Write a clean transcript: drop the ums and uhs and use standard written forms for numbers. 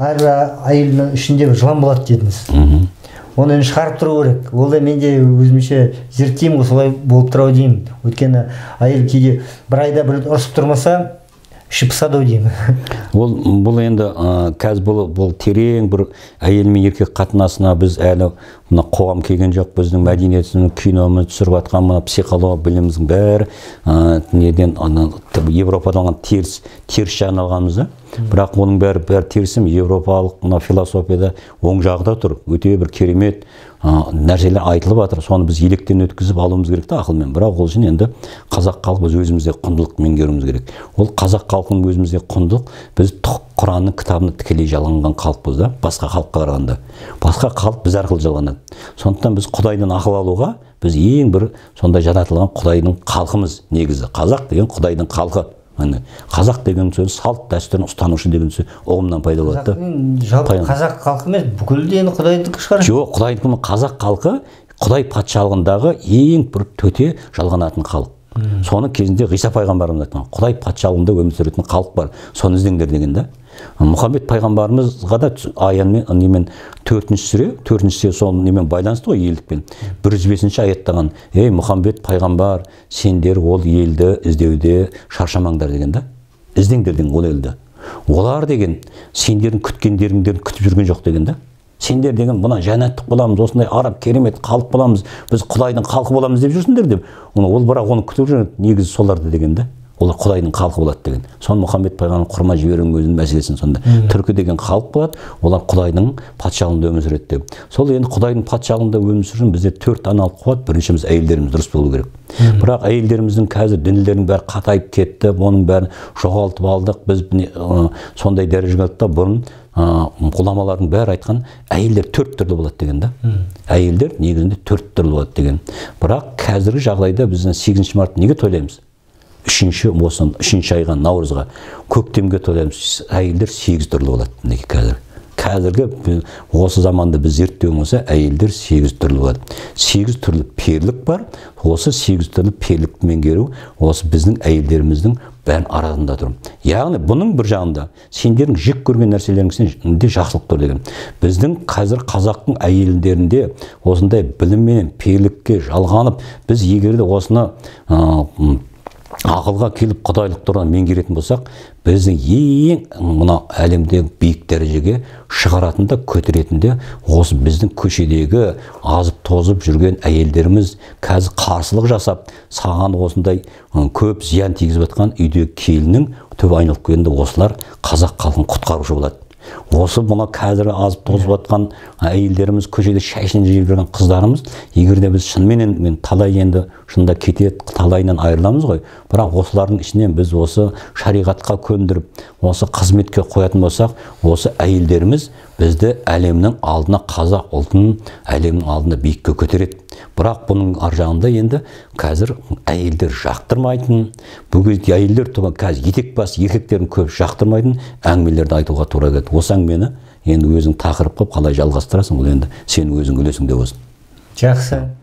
әрбір әйелдің ішінде бір жылан болады дедіңіз. Оны енді шығарып тұру керек. Ол да менде өзімше зерттеймін ғой, солай болып тұрау деймін. Өйткені әйел кейде бір айда бір ұрысып тұрмаса, іші пысады ау деймін. Бұл енді қазір бұл терең бір әйел мен еркек қатынасына біз әлі мына қоғам келген жоқ. Біздің мәдениетіміз, киномыз түсіріп жатқан мына психология біліміміздің бәрі неден Европадан теріс жағын алғанбыз да. Бірақ оның бәрі терісім европалық мына философияда оң жағда тұр. Өте бір керемет нәрселер айтылып жатыр. Соны біз електен өткізіп алуымыз керек та ақылмен. Бірақ ол үшін енді қазақ халқы біз өзімізде құндылық меңгеруіміз керек. Ол қазақ халқының өзімізде құндылық, біз Құранның кітабына тікелей жалғанған халықпыз да, басқа халыққа қарағанда. Басқа халық біз арқылы жалғанады. Сондықтан біз Құдайдан ақыл алуға, біз ең бір сондай жаратылған Құдайдың халқымыз негізі. Қазақ деген Құдайдың халқы. Қазақ деген сөз салт дәстүрін ұстанушы деген сөз ұғымнан пайда болады. Жалпы қазақ халқы емес, бүкіл дені Құдайдікі шығар. Жоқ, Құдайдікі қазақ халқы Құдай патшалығындағы ең бір төте жалғанатын халық. Соны кезінде Ғиса пайғамбарымыз айтқан, Құдай патшалығында өмір сүретін халық бар, соны іздеңдер деген да. Мұхаммед пайғамбарымызға да аянмен немен 4-ші сүре сол немен байланысты ғой, елдікпен. 105-ші аяттаған, ей Мұхаммед пайғамбар, сендер ол елді іздеуде шаршамаңдар деген да. Іздеңдер деген ол елді. Олар деген сендердің күткендеріңдерін күтіп жүрген жоқ деген да. Сендер деген мына жәннаттық боламыз, осындай араб керемет халық боламыз, біз Құдайдың халқы боламыз деп жүрсіңдер деп. Ол бірақ оны күтіп жүрген негізі соларды деген да. Олар Құдайдың халқы болады деген. Соны Мұхаммед пайғамбар құрма жіберудің өзінің мәселесін сонда. Түркі деген халық болады, олар Құдайдың патшалығында өмір сүреді деп. Сол енді Құдайдың патшалығында өмір сүру бізде 4 аналық қуат. Біріншіміз әйелдеріміз дұрыс болу керек. Бірақ әйелдеріміздің қазір діндердің бәрі қатайып кетті, оның бәрін жоғалтып алдық. Біз сондай дәрежеге келдік та, бұрын ғұламалардың бәрі айтқан әйелдер 4 түрлі болады деген да. Әйелдер негізінде 4 түрлі болады деген. Бірақ қазіргі жағдайда біз 8 март неге тойлаймыз? 3-ші айға Наурызға көктемге тойлаймыз. Әйелдер 8 түрлі болады мінекей қазір. Қазіргі осы заманда біз зерттеуіміз болса, әйелдер 8 түрлі болады. 8 түрлі перлік бар. Осы 8 түрлі перлікті меңгеру осы біздің әйелдеріміздің бәрін арасында тұр. Яғни бұның бір жағында сендердің жек көрген нәрселеріңізде жақсылық тұр деген. Біздің қазір қазақтың әйелдерінде осындай білім мен перлікке жалғанып, біз егер де осыны ақылға келіп Құдайлық тұрғыдан меңгеретін болсақ, біздің ең мына әлемдегі биік дәрежеге шығаратын да көтеретін де осы біздің көшедегі азып тозып жүрген әйелдеріміз қазір қарсылық жасап, саған осындай көп зиян тигізіп жатқан үйдегі келіннің түбі айналып келгенде осылар қазақ халқын құтқарушы болады. Осы мұна қазір азып тозып жатқан әйелдеріміз, көшеде шайшын жеп жүрген қыздарымыз, егер де біз шынымен талай енді шында кетеді, талайынан айырыламыз ғой. Бірақ осылардың ішінен біз осы шариғатқа көндіріп, осы қызметке қоятын болсақ, осы әйелдеріміз бізді әлемнің алдына, қазақ ұлтын әлемнің алдына биікке көтереді. Бірақ бұның ар жағында енді қазір әйелдер жақтырмайтын, бүгін әйелдер қазір етек бас еркектерін көп жақтырмайтын әңгімелерді айтуға тура келеді. Осы әңгімені енді өзің тақырып қылып қалай жалғастырасың, ол енді сенің өзің үлесіңде болсын. Жақсы.